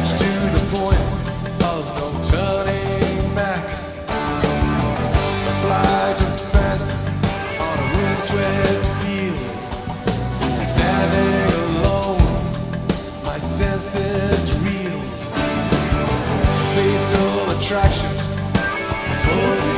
stretched to the point of no turning back. A flight of fancy on a windswept field. Standing alone, my senses reeled. Fatal attraction is holding